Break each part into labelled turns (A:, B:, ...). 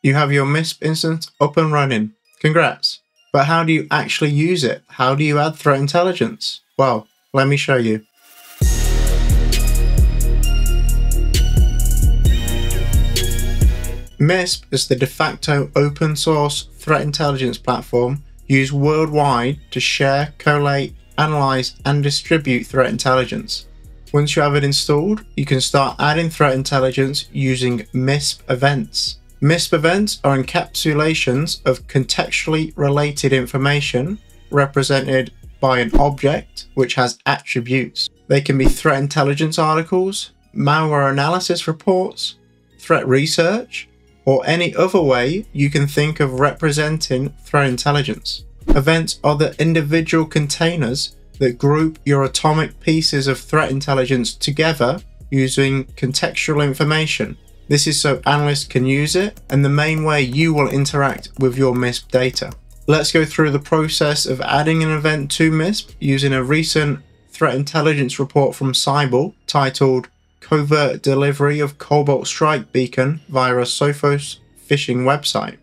A: You have your MISP instance up and running. Congrats! But how do you actually use it? How do you add threat intelligence? Well, let me show you. MISP is the de facto open source threat intelligence platform used worldwide to share, collate, analyze, and distribute threat intelligence. Once you have it installed, you can start adding threat intelligence using MISP events. MISP events are encapsulations of contextually related information represented by an object which has attributes. They can be threat intelligence articles, malware analysis reports, threat research, or any other way you can think of representing threat intelligence. Events are the individual containers that group your atomic pieces of threat intelligence together using contextual information. This is so analysts can use it, and the main way you will interact with your MISP data. Let's go through the process of adding an event to MISP using a recent threat intelligence report from Cyber titled Covert Delivery of Cobalt Strike Beacon via a Sophos phishing website.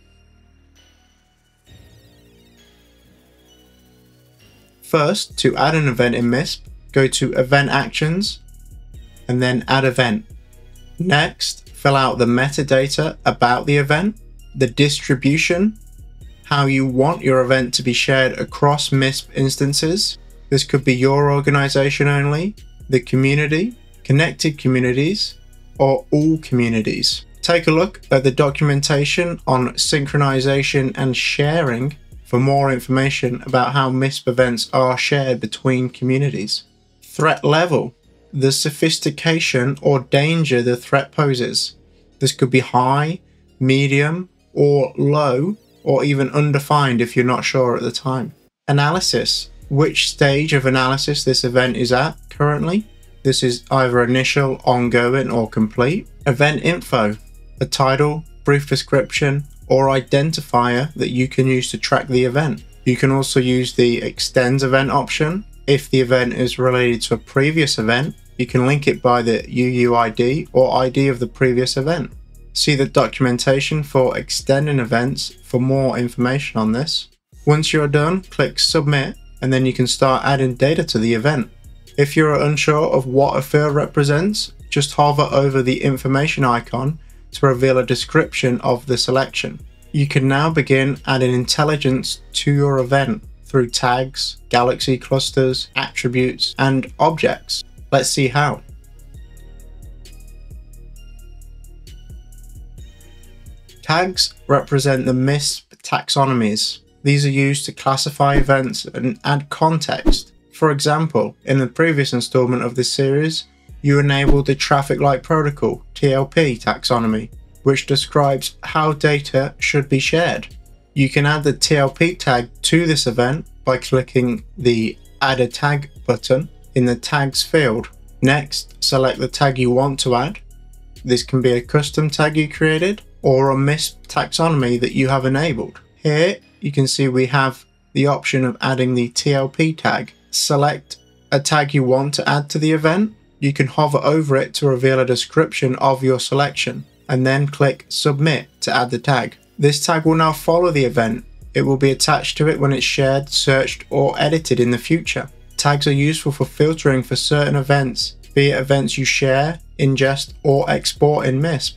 A: First, to add an event in MISP, go to Event Actions and then Add Event. Next, fill out the metadata about the event, the distribution, how you want your event to be shared across MISP instances. This could be your organization only, the community, connected communities, or all communities. Take a look at the documentation on synchronization and sharing for more information about how MISP events are shared between communities. Threat level. The sophistication or danger the threat poses. This could be high, medium, or low, or even undefined if you're not sure at the time. Analysis. Which stage of analysis this event is at currently. This is either initial, ongoing, or complete. Event info. A title, brief description, or identifier that you can use to track the event. You can also use the extends event option. If the event is related to a previous event, you can link it by the UUID or ID of the previous event. See the documentation for extending events for more information on this. Once you're done, click Submit, and then you can start adding data to the event. If you're unsure of what a field represents, just hover over the information icon to reveal a description of the selection. You can now begin adding intelligence to your event through tags, galaxy clusters, attributes, and objects. Let's see how. Tags represent the MISP taxonomies. These are used to classify events and add context. For example, in the previous installment of this series, you enabled the Traffic Light Protocol (TLP) taxonomy, which describes how data should be shared. You can add the TLP tag to this event by clicking the Add a Tag button in the Tags field. Next, select the tag you want to add. This can be a custom tag you created or a MISP taxonomy that you have enabled. Here you can see we have the option of adding the TLP tag. Select a tag you want to add to the event. You can hover over it to reveal a description of your selection, and then click Submit to add the tag. This tag will now follow the event. It will be attached to it when it's shared, searched, or edited in the future. Tags are useful for filtering for certain events, be it events you share, ingest, or export in MISP.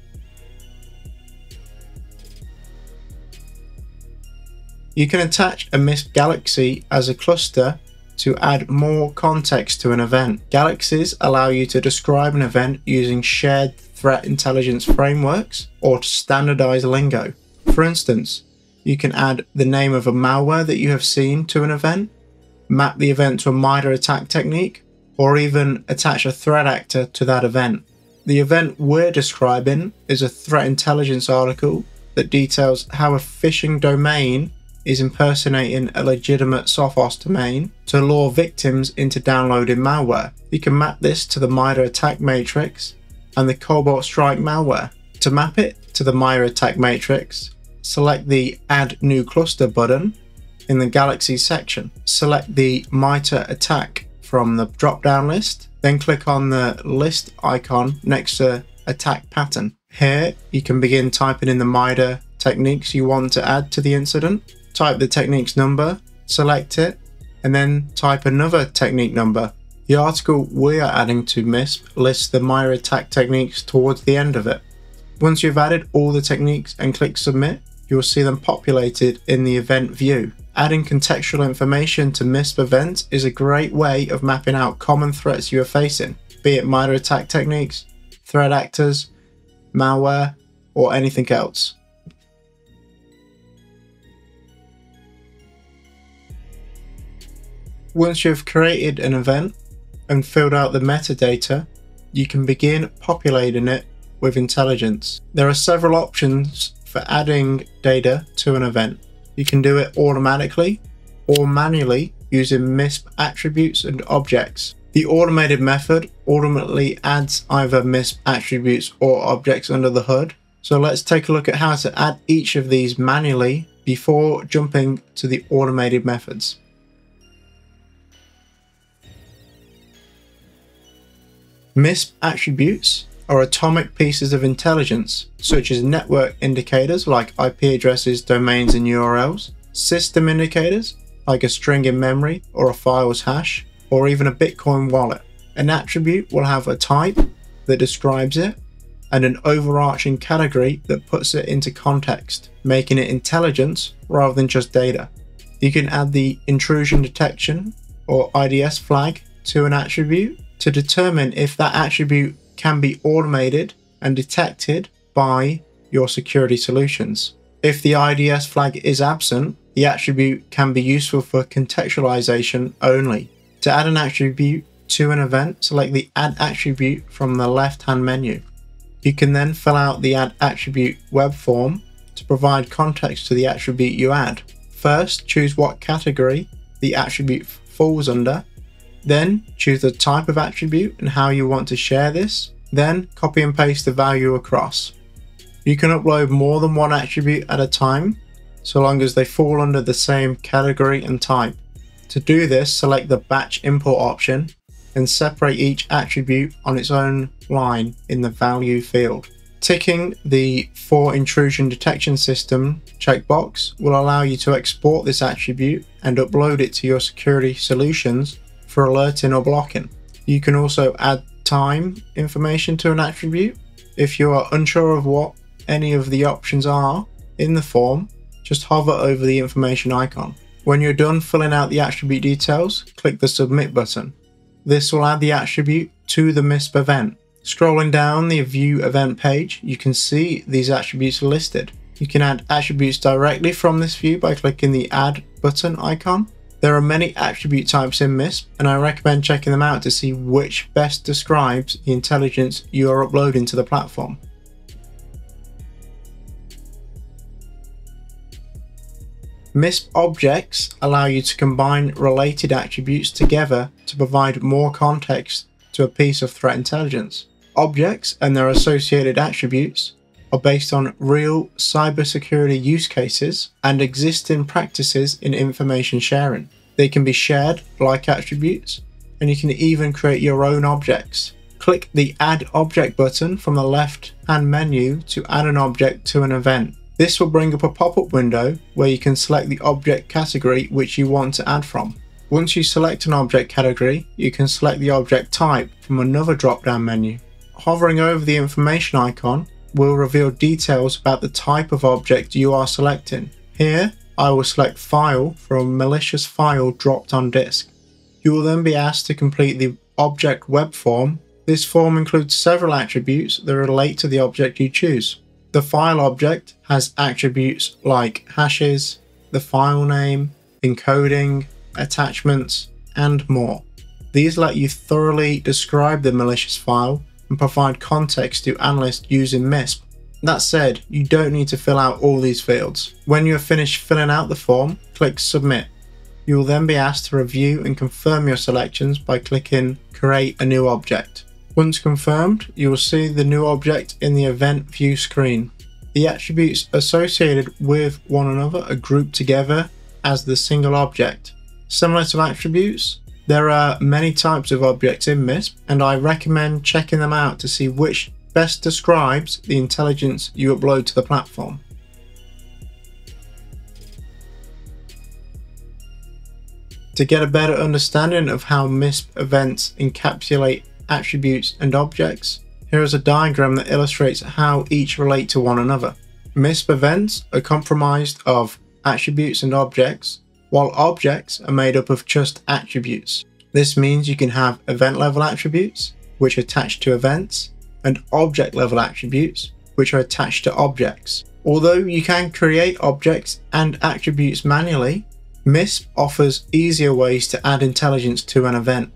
A: You can attach a MISP galaxy as a cluster to add more context to an event. Galaxies allow you to describe an event using shared threat intelligence frameworks or standardized lingo. For instance, you can add the name of a malware that you have seen to an event, map the event to a MITRE attack technique, or even attach a threat actor to that event. The event we're describing is a threat intelligence article that details how a phishing domain is impersonating a legitimate Sophos domain to lure victims into downloading malware. You can map this to the MITRE attack matrix and the Cobalt Strike malware. To map it to the MITRE attack matrix, select the Add New Cluster button in the Galaxies section. Select the MITRE attack from the drop-down list, then click on the list icon next to Attack Pattern. Here, you can begin typing in the MITRE techniques you want to add to the incident. Type the technique's number, select it, and then type another technique number. The article we are adding to MISP lists the MITRE attack techniques towards the end of it. Once you've added all the techniques and click submit, you will see them populated in the event view. Adding contextual information to MISP events is a great way of mapping out common threats you are facing, be it MITRE attack techniques, threat actors, malware, or anything else. Once you've created an event and filled out the metadata, you can begin populating it with intelligence. There are several options for adding data to an event. You can do it automatically or manually using MISP attributes and objects. The automated method ultimately adds either MISP attributes or objects under the hood. So let's take a look at how to add each of these manually before jumping to the automated methods. MISP attributes are atomic pieces of intelligence, such as network indicators like IP addresses, domains, and URLs, system indicators like a string in memory or a file's hash, or even a Bitcoin wallet. An attribute will have a type that describes it and an overarching category that puts it into context, making it intelligence rather than just data. You can add the intrusion detection or IDS flag to an attribute to determine if that attribute can be automated and detected by your security solutions. If the IDS flag is absent, the attribute can be useful for contextualization only. To add an attribute to an event, select the Add Attribute from the left-hand menu. You can then fill out the Add Attribute web form to provide context to the attribute you add. First, choose what category the attribute falls under. Then choose the type of attribute and how you want to share this. Then copy and paste the value across. You can upload more than one attribute at a time, so long as they fall under the same category and type. To do this, select the Batch Import option and separate each attribute on its own line in the value field. Ticking the For Intrusion Detection System checkbox will allow you to export this attribute and upload it to your security solutions for alerting or blocking. You can also add time information to an attribute. If you are unsure of what any of the options are in the form, just hover over the information icon. When you're done filling out the attribute details, click the Submit button. This will add the attribute to the MISP event. Scrolling down the View Event page, you can see these attributes listed. You can add attributes directly from this view by clicking the Add button icon. There are many attribute types in MISP, and I recommend checking them out to see which best describes the intelligence you are uploading to the platform. MISP objects allow you to combine related attributes together to provide more context to a piece of threat intelligence. Objects and their associated attributes are based on real cybersecurity use cases and existing practices in information sharing. They can be shared like attributes, and you can even create your own objects. Click the Add Object button from the left-hand menu to add an object to an event. This will bring up a pop-up window where you can select the object category which you want to add from. Once you select an object category, you can select the object type from another drop-down menu. Hovering over the information icon will reveal details about the type of object you are selecting. Here, I will select File from Malicious File dropped on disk. You will then be asked to complete the Object Web Form. This form includes several attributes that relate to the object you choose. The file object has attributes like hashes, the file name, encoding, attachments, and more. These let you thoroughly describe the malicious file and provide context to analysts using MISP. That said, you don't need to fill out all these fields. When you have finished filling out the form, click Submit. You will then be asked to review and confirm your selections by clicking Create a New Object. Once confirmed, you will see the new object in the Event View screen. The attributes associated with one another are grouped together as the single object. Similar to attributes, there are many types of objects in MISP, and I recommend checking them out to see which best describes the intelligence you upload to the platform. To get a better understanding of how MISP events encapsulate attributes and objects, here is a diagram that illustrates how each relate to one another. MISP events are comprised of attributes and objects, while objects are made up of just attributes. This means you can have event level attributes, which are attached to events, and object level attributes, which are attached to objects. Although you can create objects and attributes manually, MISP offers easier ways to add intelligence to an event.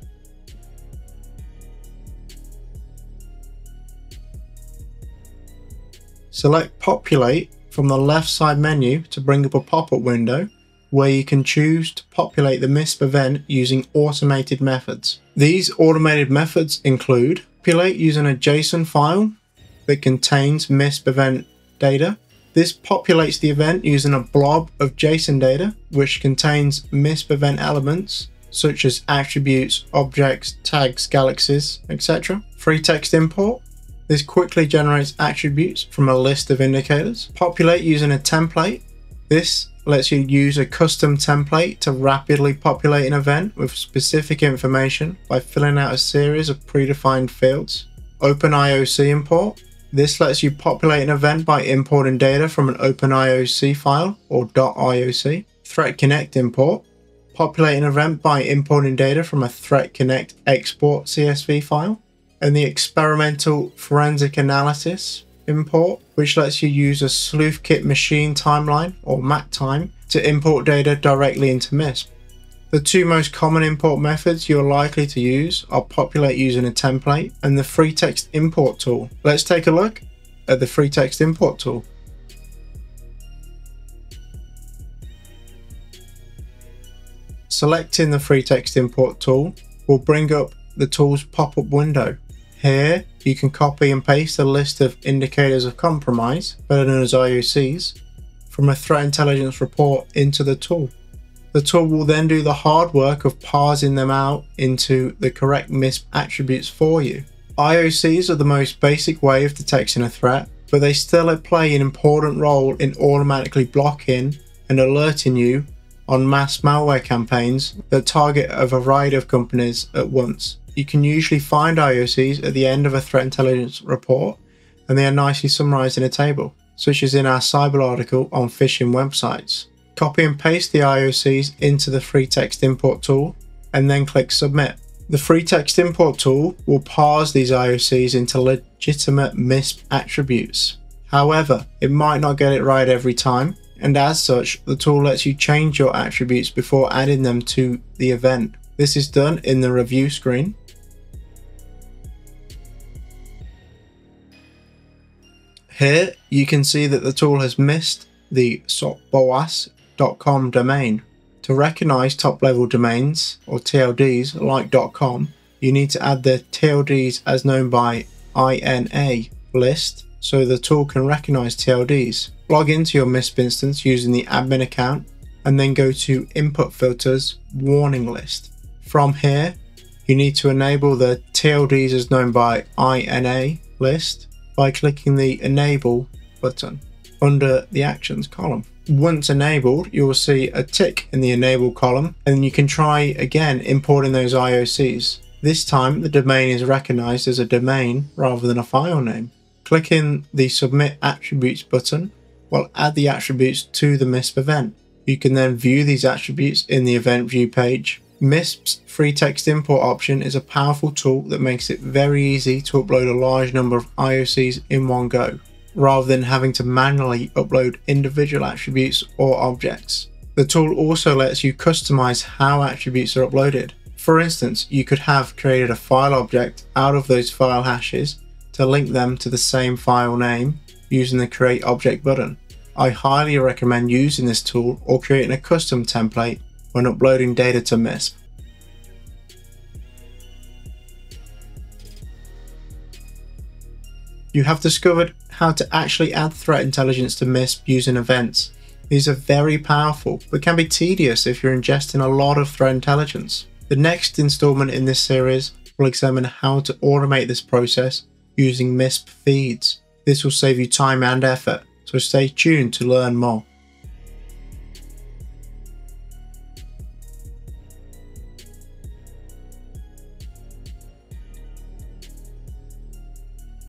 A: Select Populate from the left side menu to bring up a pop-up window where you can choose to populate the MISP event using automated methods. These automated methods include populate using a JSON file that contains MISP event data. This populates the event using a blob of JSON data which contains MISP event elements such as attributes, objects, tags, galaxies, etc. Free text import. This quickly generates attributes from a list of indicators. Populate using a template. This lets you use a custom template to rapidly populate an event with specific information by filling out a series of predefined fields. OpenIOC import. This lets you populate an event by importing data from an OpenIOC file or .ioc. Threat Connect import. Populate an event by importing data from a Threat Connect export CSV file. And the Experimental Forensic Analysis import, which lets you use a SleuthKit machine timeline or MAC-time to import data directly into MISP. The two most common import methods you're likely to use are populate using a template and the free text import tool. Let's take a look at the free text import tool. Selecting the free text import tool will bring up the tool's pop-up window. Here, you can copy and paste a list of indicators of compromise, better known as IOCs, from a threat intelligence report into the tool. The tool will then do the hard work of parsing them out into the correct MISP attributes for you. IOCs are the most basic way of detecting a threat, but they still play an important role in automatically blocking and alerting you on mass malware campaigns that target a variety of companies at once. You can usually find IOCs at the end of a threat intelligence report, and they are nicely summarized in a table, such as in our Cyber article on phishing websites. Copy and paste the IOCs into the free text import tool, and then click Submit. The free text import tool will parse these IOCs into legitimate MISP attributes. However, it might not get it right every time, and as such, the tool lets you change your attributes before adding them to the event. This is done in the review screen. Here you can see that the tool has missed the socboas.com domain. To recognize top level domains or TLDs like .com, you need to add the TLDs as known by INA list so the tool can recognize TLDs. Log into your MISP instance using the admin account and then go to Input Filters Warning List. From here, you need to enable the TLDs as known by INA list by clicking the Enable button under the Actions column. Once enabled, you will see a tick in the Enable column, and you can try again importing those IOCs. This time the domain is recognized as a domain rather than a file name. Clicking the Submit Attributes button will add the attributes to the MISP event. You can then view these attributes in the Event View page. MISP's free text import option is a powerful tool that makes it very easy to upload a large number of IOCs in one go, rather than having to manually upload individual attributes or objects. The tool also lets you customize how attributes are uploaded. For instance, you could have created a file object out of those file hashes to link them to the same file name using the Create Object button. I highly recommend using this tool or creating a custom template when uploading data to MISP. You have discovered how to actually add threat intelligence to MISP using events. These are very powerful, but can be tedious if you're ingesting a lot of threat intelligence. The next installment in this series will examine how to automate this process using MISP feeds. This will save you time and effort, so stay tuned to learn more.